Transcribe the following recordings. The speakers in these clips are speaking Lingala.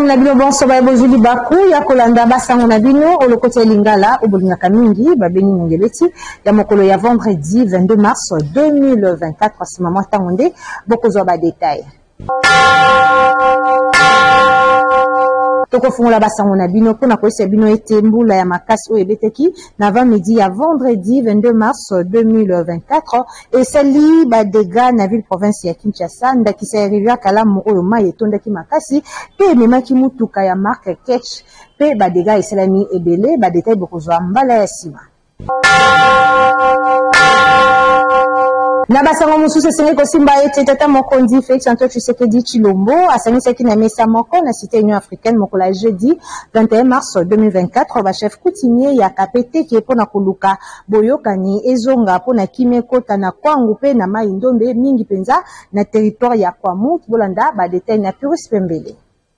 na bino bonso ba bozuli baku ya kolanda basango na bino au côté lingala au bolingaka mingi ba beni ngeleti ya mokolo ya vendredi 22 mars 2024 ce moment tangonde bokozwa ba détails. Toko fungola basango na bino pona koyesa bino ete mbula ya makasi oyo ebeteki na 20 midi ya vendredi 22 mars 2024 et sali ba dégâts na ville province ya Kinshasa ndakisa ya rivière Kalamu oyo mai etondaki makasi pe memaki mutuka ya marque Ketch pe ba dégâts esalami ebele ba détail bokozwa mbala ya sima. Na basango mususu sengi kosimba ete tata mokondi Félix Antoine Tshisekedi Tshilombo asangisaki na mesa moko na cité Union africaine mokola jeudi 21 mars 2024 ba chef coutumier ya kapete ki epona koluka boyokani ezonga pona kimekota na kwangu pe na mai ndombe mingi penza na territoire ya Kwamu bolanda ba détail na Purus Pembele.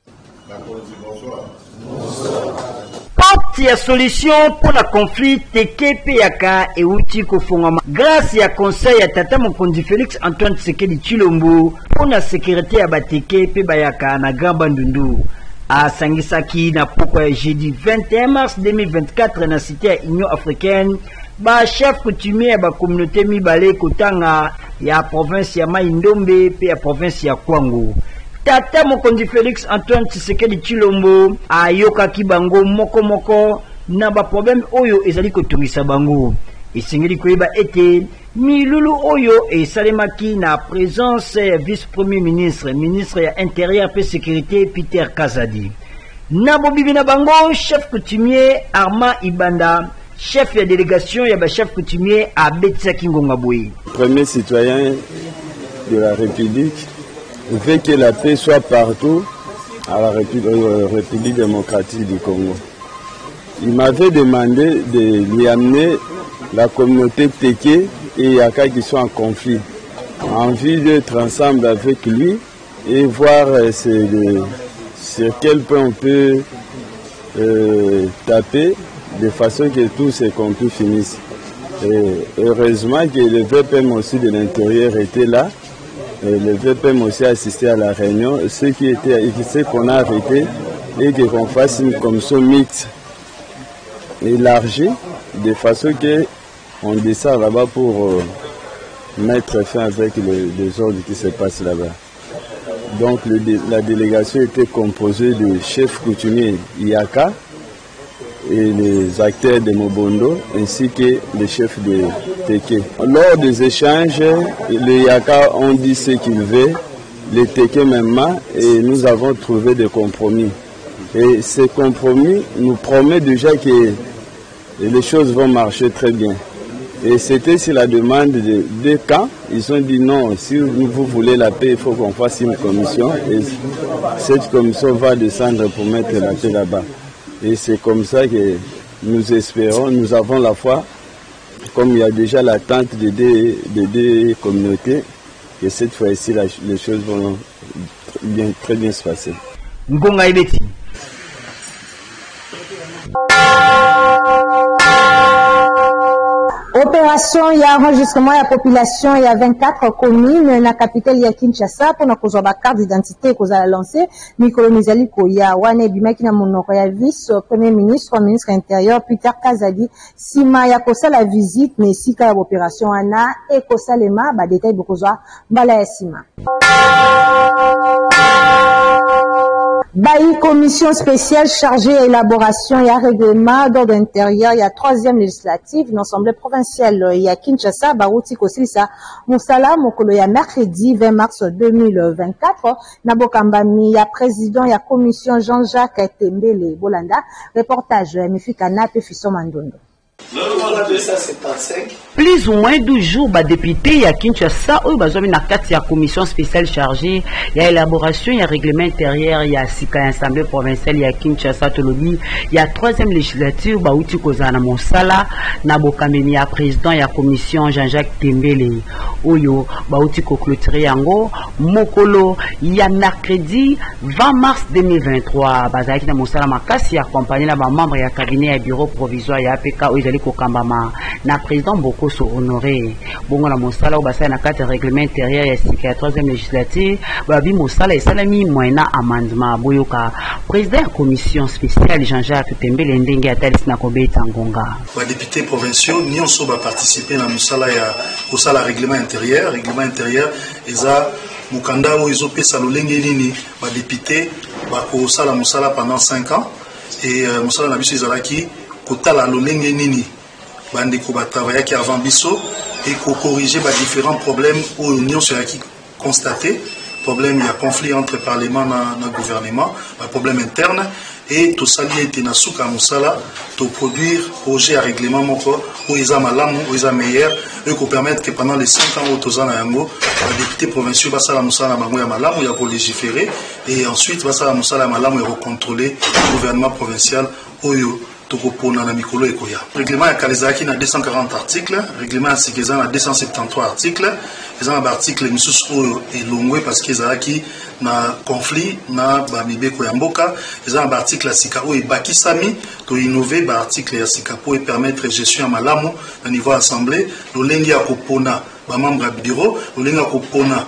Porte ya solution pour la conflit TKP yaka et outil kofongama grâce ya conseil ya tata mokondi Félix Antoine Tshisekedi Tshilombo pour la sécurité ya TKP bayaka na Grand Bandundu a sangisaki na poko ya jeudi 21 mars 2024 na cité ya Union africaine ba chef coutumier ya ba communauté mibale kotanga ya province ya Mai Ndombe pe ya province ya Kwango. Tata mokondi Félix Antoine Tshisekedi Tshilombo ayokaki bango moko na ba problème oyo ezali kotumisa bango. Esengeli koyeba ete milulu oyo esalemaki na présence vice premier ministre ya intérieur pe sécurité Peter Kazadi. Na bobibi na bango chef coutumier Armand Ibanda, chef ya délégation ya ba chef coutumier à Betsaki Ngonga Boye. Premier citoyen de la République veut que la paix soit partout à la République démocratique du Congo. Il m'avait demandé de lui amener la communauté Teke et Yaka qui sont en conflit, envie d'être ensemble avec lui et voir sur quel point on peut taper de façon que tous ces conflits finissent. Et heureusement que le VPM aussi de l'intérieur était là. Et le VPM aussi a assisté à la réunion. Ce qu'on a arrêté et qu'on fasse une commission mixte élargie de façon qu'on descend là-bas pour mettre fin avec les ordres qui se passent là-bas. Donc la délégation était composée de chefs coutumiers Yaka et les acteurs de Mobondo ainsi que les chefs de Teke. Lors des échanges, les Yaka ont dit ce qu'ils veulent, les Teke même, et nous avons trouvé des compromis. Et ces compromis nous promettent déjà que les choses vont marcher très bien. Et c'était sur la demande de deux camps. Ils ont dit non, si vous voulez la paix, il faut qu'on fasse une commission. Et cette commission va descendre pour mettre la paix là-bas. Et c'est comme ça que nous espérons, nous avons la foi, comme il y a déjà l'attente de deux communautés, que cette fois-ci les choses vont très bien se passer. Ngonga Ibeti. Opération ya enregistrement ya population ya 24 communes na capitale ya Kinshasa pour na kozwa ba carte d'identité kozala lancé mikolo mizali koya wana bimaki na monoko ya vice premier ministre intérieur Peter Kazadi sima ya kosala visite na esika ya opération wana e kosalema ba détail bokozwa mbala ya sima. Baï commission spéciale chargée à élaboration et à règlement d'ordre intérieur, il y a 3e législative, l'Assemblée provinciale, il y a Kinshasa, Barouti Kosilisa, Moussala, Mokolo, il y a mercredi 20 mars 2024, Nabokambami, il y a président, il y a commission Jean-Jacques Tembele, Bolanda, reportage, Mifikana, Pefiso Mandondo. Plus ou moins 12 jours, député à Kinshasa, où il y a la commission spéciale chargée, il y a élaboration, il y a règlement intérieur, il y a l'Assemblée provinciale, il y a Kinshasa, Tolobi, il y a 3e législature, Baouti Kozana Monsala, Nabokamemi, il y a président, il y a commission Jean-Jacques Tembele, Oyo, Baouti Kokloutri Yango, Mokolo, il y a mercredi 20 mars 2023, Bazaki na Monsala Makasi, accompagné là, membre, il y a cabinet, il y a bureau provisoire, il y a APK, Kokambama, na président Boko koso honoré bongo na mosala o basala na carte règlement intérieur ya sika 3e législature babi mosala esalami moyena amendement boyoka président commission spéciale Jean-Jacques Tembele ndenge atalisi na kobeta ngonga ba députés provinciaux nyonso ba participer na mosala ya kosala règlement intérieur eza mukanda o ezopesa lolenge nini ba député ba kosala mosala pendant 5 ans et mosala na biso ezalaki kotala lolenge nini bandeko ba travaillaki avant biso et ko corriger ba différents problèmes au union sur qui constaté problème il y a conflit entre parlement na gouvernement un problème interne et tout ça lié était na suka musala to produire projet à règlement moko où ils ont malamu où ils ont meilleur et qui permettre que pendant les 5 ans au tozana yango les députés provinciaux va sala musala bango ya malamu ya pour légiférer et ensuite va sala musala malamu et recontrôler le gouvernement provincial oyo tokopona na mikolo ekoya règlement ya kalezaki na 240 articles règlement ya sikeza na 273 articles eza na article misusu oyo elongwe parce que ezalaki na conflit na bamibeko ya mboka eza na article ya sika oyo ebakisami to innové ba article ya sika po permettre gestion ya malamu na niveau assemblée lolenge ya kopona ba membre ya bureau lolenge ya kopona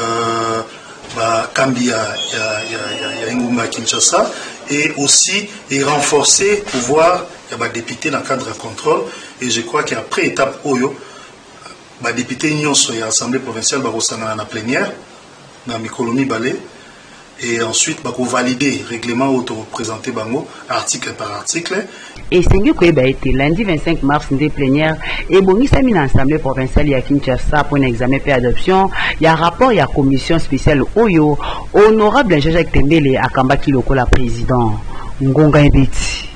ba kambi ya Ngumba Kinshasa et aussi et renforcer le pouvoir des députés dans le cadre de contrôle et je crois qu'après étape oyo les députés n'y sont à l'Assemblée provinciale dans la plénière dans Mikolomi Balé et ensuite va valider le règlement auto-représenté bango article par article. Et c'est que a été lundi 25 mars une plénière et bonissami dans l'Assemblée provinciale ya Kinshasa pour un examen et adoption. Il y a un rapport, il y a commission spéciale Oyo, honorable Jean-Jacques Tembele à Kambaki Loko la président. Ngonga Ebeti.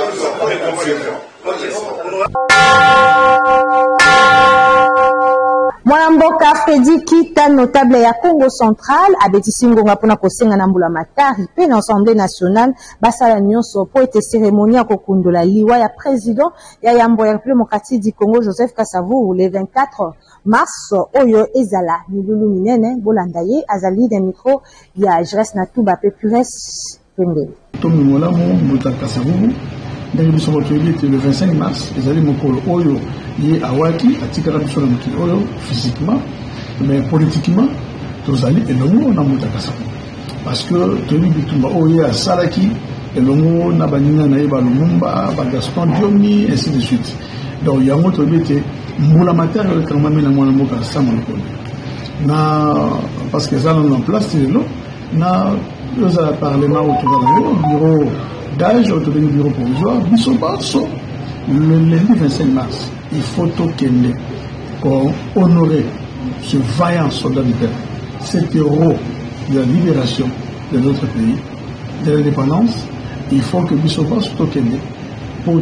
Mwanamboka Fredi Kita notable ya Congo Central abetisi ngonga pona kosenga na mbula matari pe na Assemblée nationale basala nyonso po ete cérémonie ya kokundola liwa ya président ya yambo ya République démocratique du Congo Joseph Kasavubu le 24 mars oyo ezala milulu minene bolanda ye azali de micro ya Jres Natuba pe Pures Pende Tomi Molamu Muta Kasavubu ndenge biso motoyebi ete le 25 mars ezali mokolo oyo ye awaki atikala biso na mokili oyo physiquement mais politiquement tozali elongo na Muta Kasavubu parce que toyebi bitumba oyo ye asalaki elongo na baninga na ye balumumba bagaston diomi ainsi de suite donc yango toyebi ete mbula matari oyo ekangamami na mwana mboka sama lokolo na parce que ezala na place lelo na ozala parlement autour na yo bureau d'âge autour du bureau provisoire, le lundi 25 mars, il faut honorer ce vaillant soldat du peuple, cet héros de la libération de notre pays, de l'indépendance. Il faut que Bissoba soit tokené pour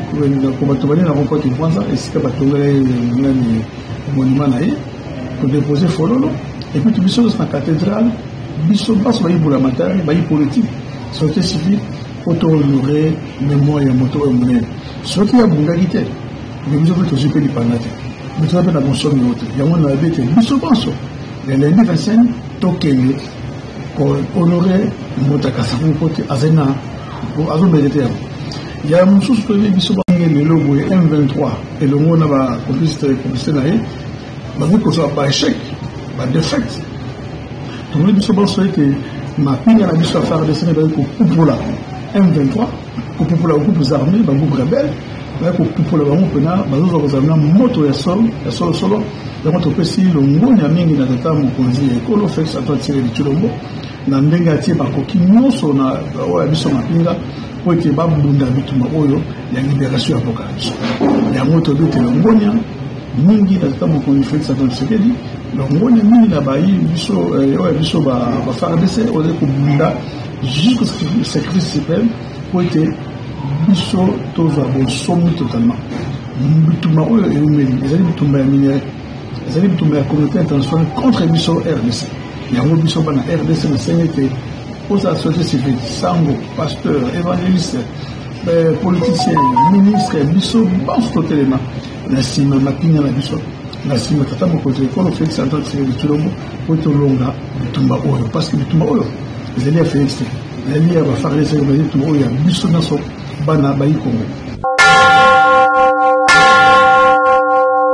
déposer Fololo et puis tout dans la cathédrale. Bissoba soit politique, société civile. Auto-honoré, mémoire et moto et ce qui a bungalité, mais nous avons aussi payé par la tête. Nous avons la consommer l'autre. Il y a un avis qui est bissobanso. Les lundi 25, token pour honorer Motakasafou côté Azena, pour Azon militaire. Il y a un sous qui est bissobanso, le logo M23, et le mot n'a pas complicité naïe, mais vous que pas échec, pas défaite. Tout le monde bissobanso est que ma ping à la bisso à faire des Sénégalais pour la. M23, pour les groupes armés, les groupes rebelles, pour les groupes pénals, les moto ya solo, la moto pesi le ngoni ya mingi na tata mokonzi ekolo fait ça doit tirer du Chilombo, na ndenge atie ba koki nyonso na oya biso mapinga po ete ba bunda bituma oyo ya libération apocalypse. Ya moto bite le ngoni mingi na tata mokonzi fait ça doit tirer le ngoni mingi na ba yi biso oya biso ba FARDC ole ko bunda jusqu'au sacrifice suprême pour être biso tous à somme totalement. Bituma oyo elumeli ezali bitumba ya minere ezali bitumba ya communauté internationale contre biso RDC. Yango biso bana RDC na senete pour sa société civile sango pasteur évangéliste politicien ministre biso banso totelema na sima mapinga na biso na sima tata mokozi ekolo Félix Antoine Tshisekedi Tshilombo pour tolonga bitumba oyo parce que bitumba oyo ezali ya Félix ezali ya bafarese ezali bitumba oyo ya biso nyonso bana bayi Congo.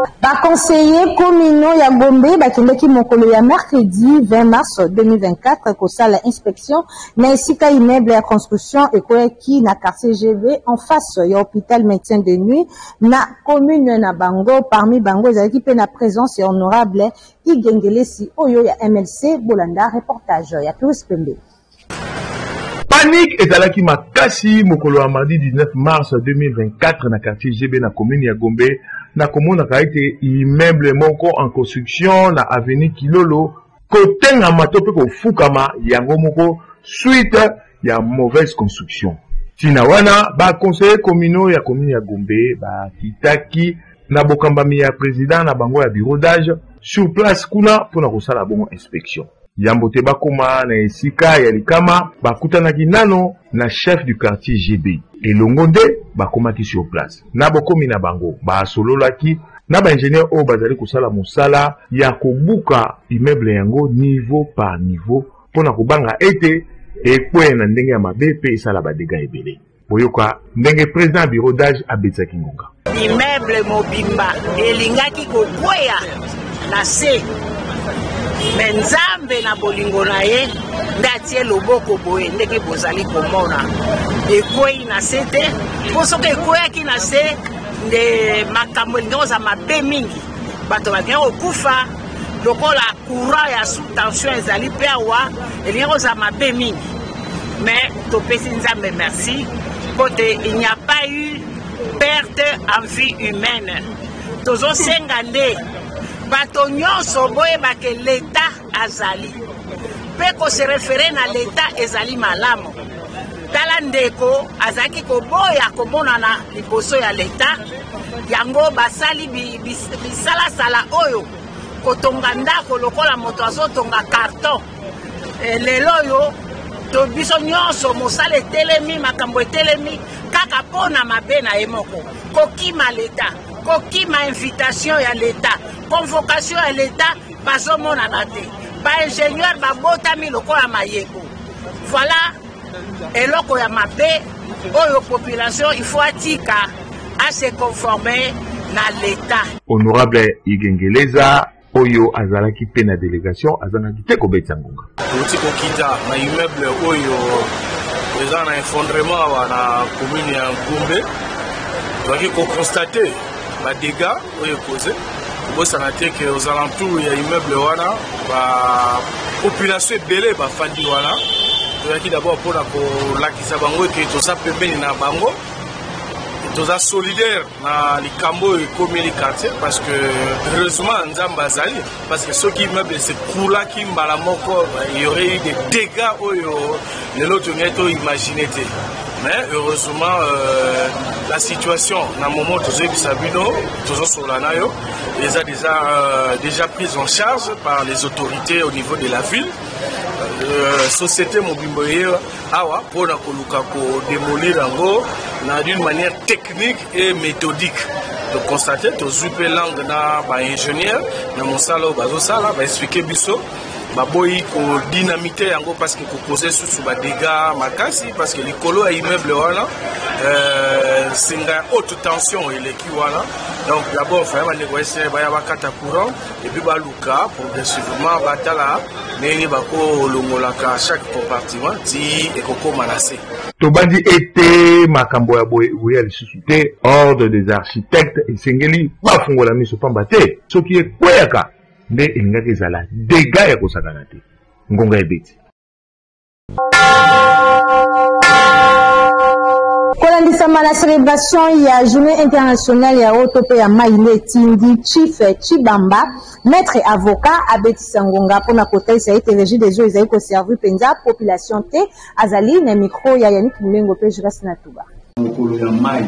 conseiller communaux ya Gombe bakendeki mokolo ya mercredi 20 mars 2024 kosala inspection na esika immeuble ya construction ekoyaki na quartier GB en face ya hôpital médecin de nuit na commune na bango. Parmi bango ezalaki pe na présence ya honorable Igengelesi oyo ya MLC Bolanda. Reportage ya Plus Pembe. Panique ezalaki makasi mokolo ya mardi 19 mars 2024 na quartier GB na commune ya Gombe na komona kaite immeuble moko en construction na avenue Kilolo kotenga matope ko fukama yango moko suite ya mauvaise construction. Tina wana ba conseiller communaux ya commune ya Gombe ba kitaki na bokambami ya président na bango ya bureau d'âge sur place kuna pona kosala bongo inspection. Yambote bakoma na esika ya likama bakutanaki nano na chef du quartier GB elongo nde bakomaki sur place na bokomi na bango basololaki na baingénieur oyo bazali kosala mosala ya kobuka immeuble yango niveau par niveau mpona kobanga ete ekwea na ndenge ya mabe pe esala badega ebele. Boyoka ndenge président bureau d'âge abetisaki ngonga immeuble mobimba elingaki kokwea na se me nzambe na bolingo na ye nde atie loboko boye ndenge bozali komona ekwei na se te mpo soki ekweyaki na se nde makambo elingi koza mabe mingi bato balingi kokufa lokola courant ya sous tension ezali mpe awa elingi koza mabe mingi mais topesi nzambe merci mpo te il n'y a pas eu perte en vie humaine. Tozosenga nde bato nyonso boyebake leta azali mpe kose refere na leta ezali malamu. Tala ndeko azalaki koboya komonana liboso ya leta yango basali bisalasala oyo kotonga ndako lokola moto azotonga karton. Lelo oyo to biso nyonso mosala etelemi makambo etelemi kaka pona mabe na ye moko kokima leta kokima invitation ya leta convocation ya leta bazomonana te baingénieur babotami lokola mayebo. Voilà eloko ya mabe oyo population il faut atika à se conformer na leta. Honorable Igengeleza oyo azalaki pe na délégation azanaki te kobetisa ngonga uti kokita na immeuble oyo eza na effondrement wana commune ya Gombe toaki kokonstate badega oyo ekose kobosana te ke aux alentours ya immeuble wana bapopulation ebele bafandi wana toyaki d'abord mpona kolakisa bango eke toza pembeni na bango toza solidaire na likambo ekomeli quartier parce que heureusement nzambe azali parce que soki immeuble sekulaki mbala moko il y aurait eu des dégâts oyo lelo tongai to imaginer te. Mais heureusement la situation na moment tozoyebisa bino tozosolana yo les a déjà prise en charge par les autorités au niveau de la ville. Société mobimbo awa pona koluka ko démolir yango na d'une manière technique et méthodique. De constater to zupe langue na ba ingénieur na mosala bazo sala ba expliquer biso baboyi ko dynamité yango parce que ko poser sous ba dégâts makasi parce que likolo ya immeuble wana singa haute tension eleki wana. Donc d'abord vraiment négocier ba ya bakata courant et puis ba luka progressivement batala neni bako longolaka chaque compartiment ti ekoko manase. Tobandi ete makambo ya boye ya lisusu te ordre des architectes esengeli bafungola miso pamba te soki ekweyaka nde elingaki ezala dega ya kosakana te ngonga ebeti. Kolandisama la célébration ya journée internationale ya otope ya maile tindi Chief Chibamba maître avocat abetisa ngonga pona kotaisa ete régie des eaux ezali koservi penza population te azali na micro ya Yannick Mlengo pe Juras Natuba. Mokolo ya mai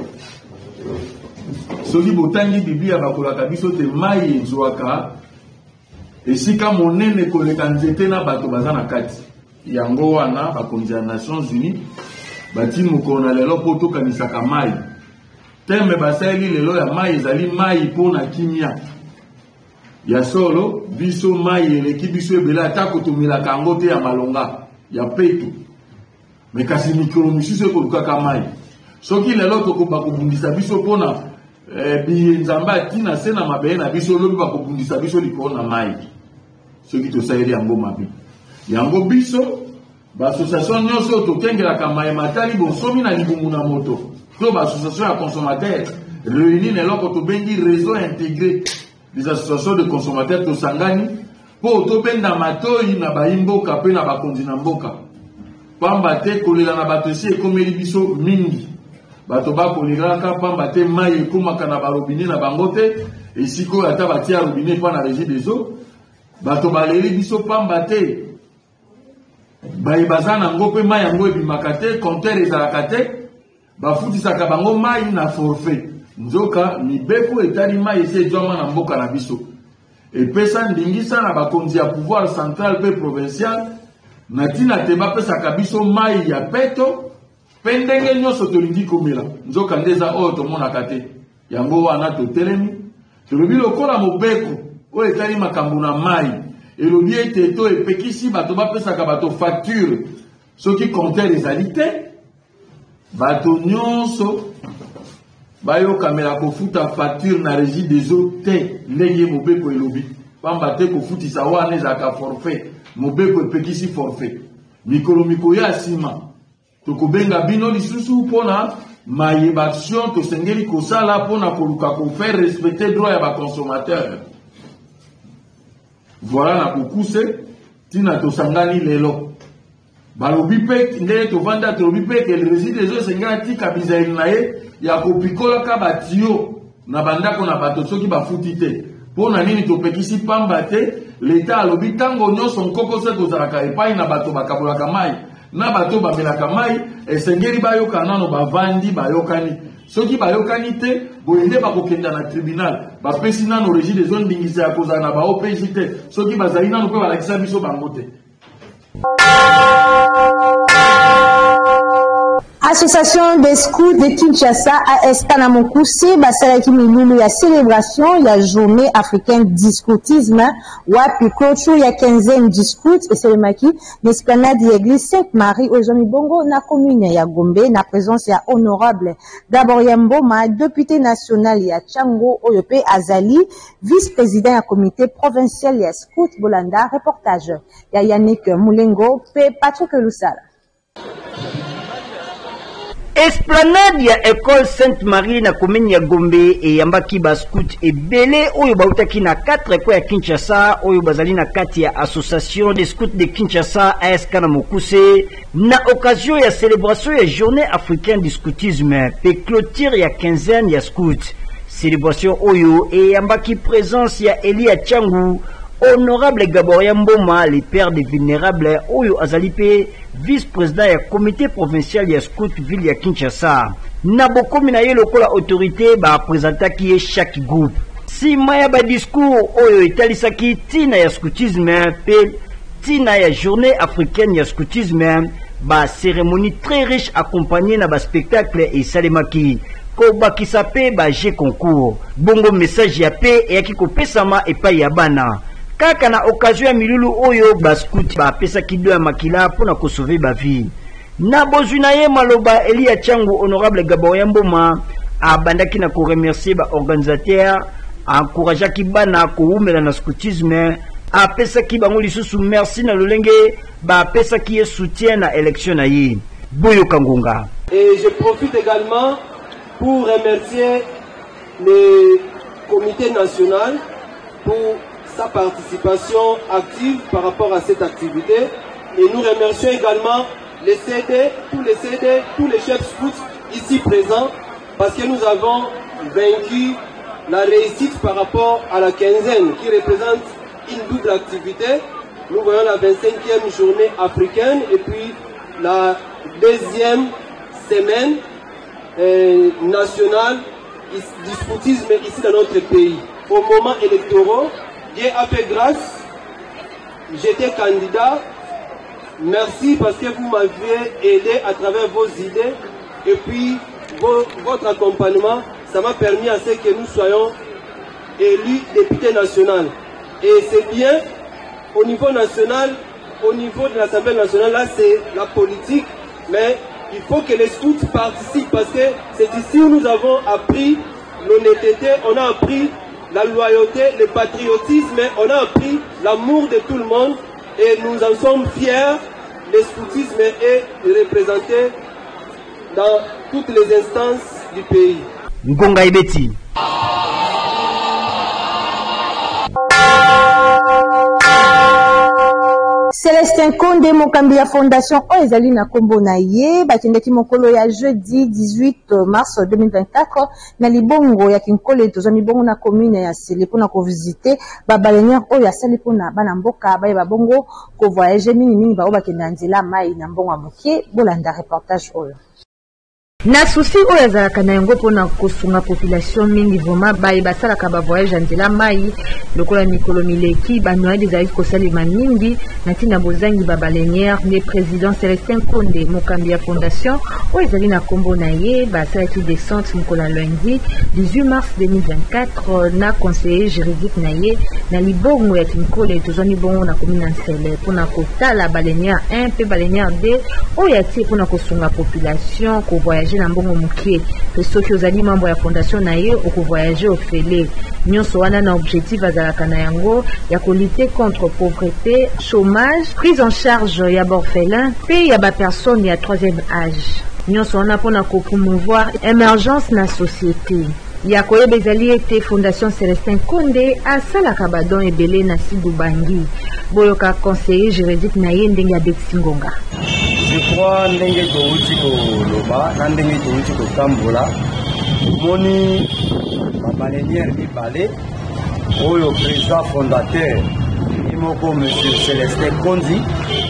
soki botangi biblia bakolaka biso te mai ezwaka esika monene koleka nzete na bato baza na kati yango wana bakonzi ya Nations Unies bati mokolo na lelo po tokanisaka mai teme basali lelo ya mai ezali mai pona kimia ya solo biso mai eleki biso ebele ata kotomelaka yango te ya malonga ya peto me kasi mikolo misusu ekolukaka mai soki lelo tokoba kobundisa biso pona Nzamba tina sena mabe na biso lobi ba kobundisa biso likolo na mai. Ceux qui te saïri yango mabe. Yango biso ba association nyonso to kengela kama e matali bon somi na libumu na moto. To ba association ya consommateurs réunis na loko to bengi réseau intégré des associations de consommateurs to sangani po to benda matoi na ba imboka pe na ba konzi na mboka. Pamba te kolela na bato si ekomeli biso mingi. Bato ba kolelaka pamba te mai ekomaka na ba robinet na bango te esiko ata batia robinet pa na régie des eaux. Bato baleli biso pamba te bayi bazana ngo pe mai yango ebimaka te compteur ezalaka te bafutisaka bango mai na forfait nzoka mibeko etali mai esi ejwama na mboka na biso epesa ndingisa na bakonzi ya pouvoir central pe provincial na tina te bapesaka biso mai ya peto pe ndenge nyonso tolingi komela nzoka nde eza oyo tomonaka te yango wana totelemi tolobi lokola mobeko oyo etali makambo na mai elobi ete to epekisi bato bapesaka bato facture soki compteur ezali te bato nyonso bayokamela kofuta facture na régie des eaux te ndenge mobeko elobi pamba te kofutisa wana ezalaka forfait mobeko epekisi forfait mikolo ya nsima tokobenga bino lisusu mpona mayebation tosengeli kosala mpona koluka kofaire respecter droit ya baconsommateur. Voilà na kokuse tina tosangani lelo balobi pe ndenge tovanda tolobi pe ke régie des eaux esengeli tika bizaeli na ye ya kopikolaka batio na bandako na bato soki bafuti te mpona nini topekisi pamba te leta alobi ntango nyonso nkoko se kozalaka epai na bato bakabolaka mai na bato bamelaka mai esengeli bayoka nano bavandi bayokani soki bayokani te boye nde bakokenda na tribunal bapesi nano régie des eaux ndingisa ya kozala na baopesi te soki bazali nano mpe balakisa biso bango te. Association des scouts de Kinshasa AS Kanamokuse basalaki milulu ya célébration ya journée africaine du scoutisme wapi clôture ya 15e du scout eselemaki na esplanade ya église Sainte-Marie Ozomi Bongo na commune ya Gombe na présence ya honorable Gaboria Mboma député national ya Tchango oyo pe azali vice-président ya comité provincial ya scout Bolanda. Reportage ya Yannick Moulengo pe Patrick Lusala. Esplanade ya école Sainte-Marie na commune ya Gombe eyambaki ba scout ebele oyo bautaki na 4 ekole ya Kinshasa oyo bazali na kati ya association des scouts de Kinshasa AS Kanamokuse na occasion ya célébration ya journée africaine du scoutisme pe clôture ya 15e ya scout. Célébration oyo eyambaki présence ya Elia Tchangu, honorable Gaboria Mboma, le père des vulnérables oyo azalipe vice-président ya comité provincial ya scout ville ya Kinshasa. Na bokomi na ye lokola autorité ba présentaki chaque groupe. Sima ya ba discours oyo etalisaki tina ya scoutisme pe tina ya journée africaine ya scoutisme ba cérémonie très riche accompagnée na ba spectacle et salemaki ko bakisa pe ba jeu concours. Bongo message ya pe eyaki kopesama epai ya bana. Kaka na occasion ya milulu oyo baskuti bapesa kido ya makila pona kosove ba vie. Na bozwi na ye maloba Elia Tchangu honorable Gaboria Mboma abandaki na ko remercier ba organisateur encourageaki bana ko umela na scoutisme apesa ki bango lisusu merci na lolenge ba apesa ki ye soutien na élection na ye. Boyo Kangonga. Et je profite également pour remercier le comité national pour sa participation active par rapport à cette activité. Et nous remercions également les CD, tous les chefs scouts ici présents, parce que nous avons vaincu la réussite par rapport à la quinzaine, qui représente une double activité. Nous voyons la 25e journée africaine et puis la deuxième semaine nationale du scoutisme ici dans notre pays. Au moment électoral, Dieu a fait grâce, j'étais candidat. Merci parce que vous m'avez aidé à travers vos idées et puis votre accompagnement. Ça m'a permis à ce que nous soyons élus députés nationaux. Et c'est bien, au niveau national, au niveau de l'Assemblée nationale, là c'est la politique, mais il faut que les scouts participent parce que c'est ici où nous avons appris l'honnêteté, on a appris la loyauté, le patriotisme, on a appris l'amour de tout le monde et nous en sommes fiers. Le scoutisme est représenté dans toutes les instances du pays. Ngonga Ibeti. Célestin Konde mokambi ya fondation Oezali na kombo na ye bakendeki mokolo ya jeudi 18 mars 2024 na libongo ya kinkole toza mibongo na commune ya Sele pona ko visiter ba balenyere oyo asali pona bana mboka baye babongo ko voyager mingi ba obakenda nzela mai na mbongo mokie bolanda reportage oyo. Na souci oyo azalaka na yango mpona kosunga population mingi vraimen baye basalaka bavoyage nzela mai lokola mikolo mileki banoyede ezalaki kosalema mingi na ntina bozangi babaleniere nde président Célestin Konde mokambi ya fondation oyo ezali na nkombo na ye basalaki descente mokolo ya lundi 18 mars 2024 na conseiller juridique na ye na libongo ya kinkole tozwa mibongo na commune ya Nsele mpona kotala baleniere 1 mpe baleniere 2 oyo atie mpona kosunga population kovoyage na mbongo mokie pe soki ozali membre ya fondation na ye okovoyage ofele nyonso wana na objectif azalaka na yango ya kolite contre pauvreté chômage prise en charge ya borphelin pe ya bapersone ya 3e âge nyonso wana mpona kopromouvoir émergence na société ya koyeba ezali ete fondation Célestin Konde asalaka badon ebele na Sidubangi boyoka conseiller juridique na ye ndenge abetisi ngonga. Je crois ndenge touti koloba na ndenge touti kotambola moni babaleniere mibale oyo président fondateur imoko monsieur Célestin Konde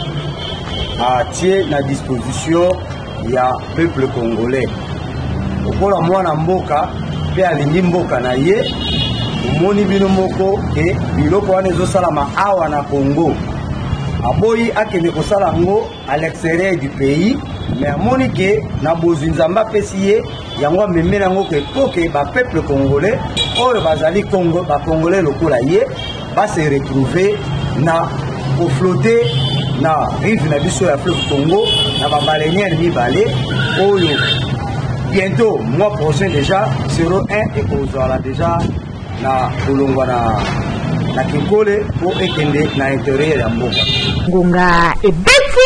atie na disposition ya peuple congolais okola mwana mboka pe alingi mboka na ye omoni bino moko ke biloko wana ezosalama awa na Congo aboyi akende kosala ngo à l'extérieur du pays mais amoni ke na bozwi nzambe apesi ye yango amemeli yango ke poke bapeuple congolais oyo bazali Congo bacongolais lokola ye base retrouver na koflote na rive na biso ya fleuve Congo na babaleniere mibale oyo bientôt mois prochain déjà 01 et kozala déjà na kolongwa na kinkole po ekende na intérieur ya mboka ngonga ebeti.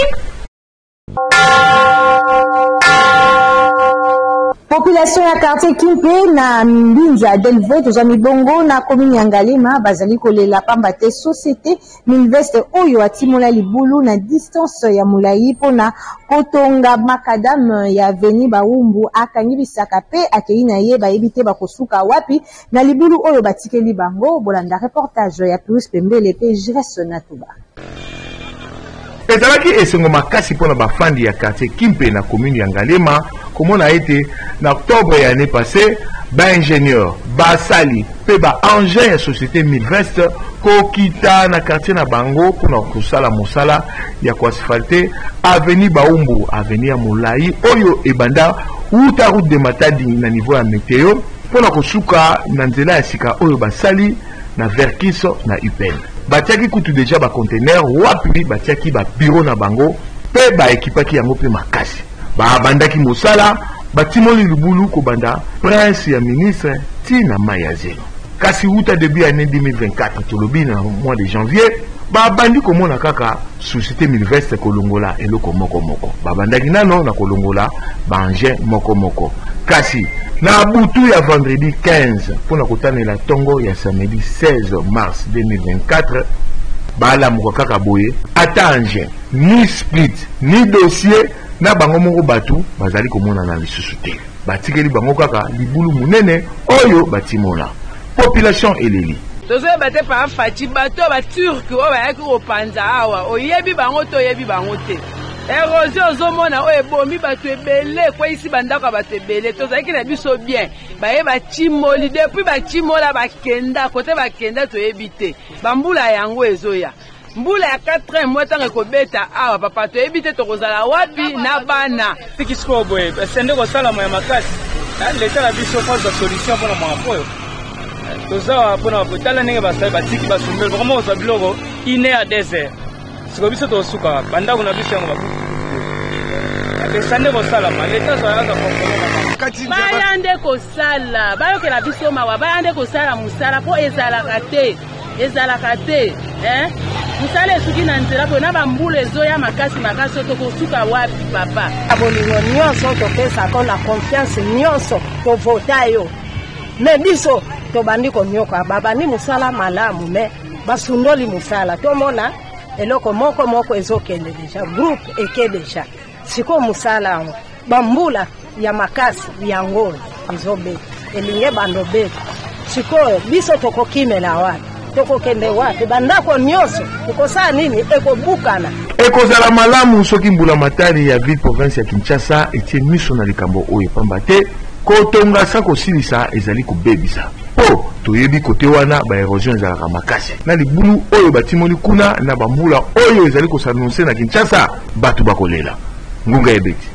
Population ya quartier Kimpe na Mbinza Delvaux toza mibongo na commune ya Ngalema bazali kolela pamba te société Milveste oyo atimola libulu na distance ya mulayi pona kotonga makadam ya veni baumbu akangi bisaka pe akei na ye bayebi te bakosuka wapi na libulu oyo batikeli bango bolanda reportage ya Plus Pembele pe Jires Natuba. ezalaki esengo makasi mpona bafandi ya quartier Kimpe na commune ya Ngalema komona ete na octobre ya année passée baingénieur basali pe baengin ya société Milveste kokita na quartier na bango mpona kosala mosala ya koasfalte avenue baumbu avenue ya molayi oyo ebanda uta route de Matadi na niveau ya météo mpona kosuka na nzela ya sika oyo basali na Verkiso na UPN batiaki kutu deja ba conteneur wapi batiaki ba bureau na bango pe ba ekipaki yango pe makasi ba bandaki mosala batimoli libulu ko banda prince ya ministre tina mayazelo kasi uta début année 2024 tolobi na mois de janvier ba bandi komona kaka société Milveste kolongola eloko moko moko ba bandaki nano na kolongola ba engin moko moko kasi na butu ya vendredi 15 pona kotanela tongo ya samedi 16 mars 2024 bala moko kaka boye ata engin ni split ni dossier na bango moko batu bazali komona na lisusu te batikeli bango kaka libulu munene oyo batimona population eleli tozoyeba te pa faci bato baturke oyo bayaki kopanza awa oyebi bango to oyebi bango te érosion ozomona oyo ebomi bato ebele ekweyisi bandako ya bato ebele tozalaki na biso bien baye bacimoli depuis bacimola bakenda kote bakenda toyebi te bambula yango ezoya mbula ya 4 mois ntango ekobeta awa papa toyebi te tokozala wapi na bana tiki sikoyo boye esende kosalama ya makasi leta na biso kozwa solution mpona mwapo oyo tozawa mpona kotala ndenge basali batiki basumbeli bakoma kozwa biloko 1 heure 2 heures siko biso tosuka bandako na biso yango esande kosalama leta azoyaza bayande kosala bayokela biso mawa bayande kosala mosala mpo ezalaka te mosala esuki na nzela mpo na bambula ezoya makasi tokosuka wapi papa bolingo nyonso topesako na confiance nyonso tovota yo me biso tobandi konyoka babandi mosala malamu me basundoli mosala tomona eloko moko ezokende deja groupe eke deja siko mosala yango bambula ya makasi yango ezobe elinge bando beta sikoyo biso tokokimela wapi tokokende wapi bandako nyonso tukosala nini ekobukana ekozala malamu soki mbula matari ya ville province ya Kinshasa etie miso na likambo oyo pamba te kotonga sa kosilisa ezali kobebisa po toyebi kote wana baerosion ezalaka makasi na libulu oyo batimoli kuna na bambula oyo ezali kosanonse na Kinshasa bato bakolela ngunga ebeti.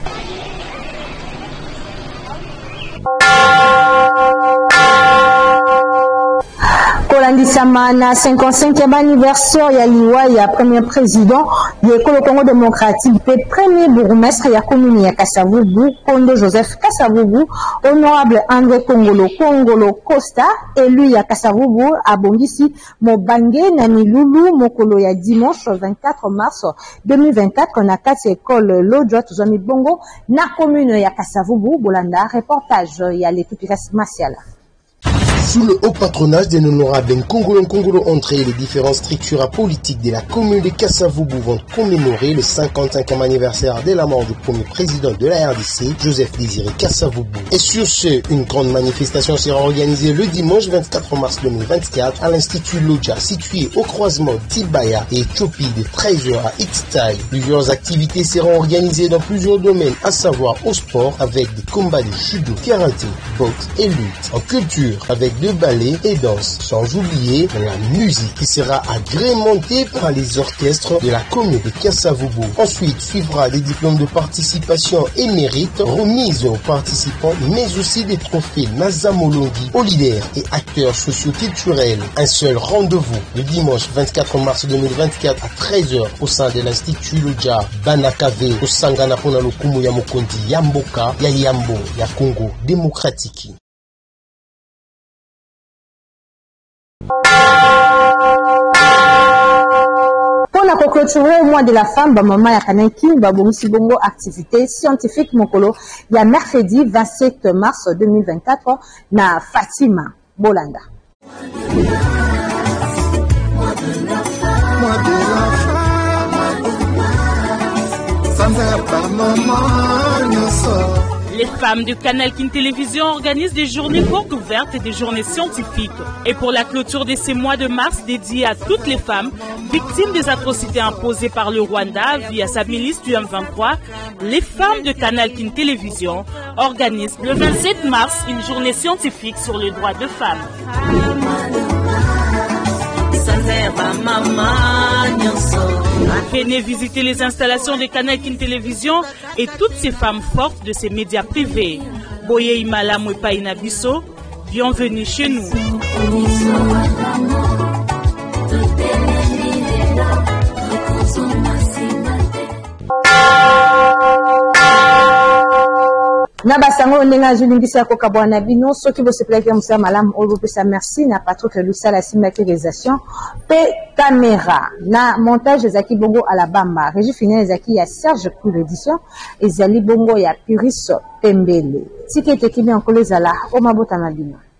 Kolandisama na 55e anniversaire ya liwa ya premier président ya Ekolo Congo démocratique pe premier bourgmestre ya commune ya Kasavubu Kondo Joseph Kasavubu honorable André Kongolo Costa élu ya Kasavubu abongisi mobange na milulu mokolo ya dimanche 24 mars 2024 na kati école Lodwa tozami bongo na commune ya Kasavubu Bolanda reportage ya l'équipe Martial. Sous le haut patronage de l'honorable Nkongolo André, les différentes structures politiques de la commune de Kasavubu vont commémorer le 55e anniversaire de la mort du premier président de la RDC, Joseph Désiré Kasavubu. Et sur ce, une grande manifestation sera organisée le dimanche 24 mars 2024 à l'Institut Lodja, situé au croisement d'Ibaya et Éthiopie de 13h à Ixtaï. Plusieurs activités seront organisées dans plusieurs domaines, à savoir au sport avec des combats de judo, karaté, boxe et lutte, en culture avec de ballet et danse, sans oublier la musique qui sera agrémentée par les orchestres de la commune de Kasavubu. Ensuite suivra des diplômes de participation et mérite remises aux participants, mais aussi des trophées Nazamolongi aux leaders et acteurs socio-culturels. Un seul rendez-vous le dimanche 24 mars 2024 à 13h au sein de l'Institut Lodja Banakave au Sangana Ponalokumu ya Mokondi Yamboka ya Yambo ya Congo démocratique. Pour la clôturer au mois de la femme, maman ya kanaki babongisi bongo activité scientifique mokolo ya mercredi 27 mars 2024 na Fatima Bolanda. Les femmes de Canal King Télévision organisent des journées portes ouvertes et des journées scientifiques. Et pour la clôture de ces mois de mars dédiés à toutes les femmes victimes des atrocités imposées par le Rwanda via sa milice du M23, les femmes de Canal King Télévision organisent le 27 mars une journée scientifique sur les droits de femmes. Venez visiter les installations de Canal King Télévision et toutes ces femmes fortes de ces médias privés. Boye Imala Mwepaina Bisso, bienvenue chez nous. Na basango ndenga zulingisa ko kabwana bino soki bo sepeleke musa malam oyo pesa merci na Patrick Lusa la simatisation pe caméra na montage zaki bongo Alabama régie finale zaki ya Serge pour l'édition ezali bongo ya Puris Pembele tikete kibi en kolezala o mabota mabino.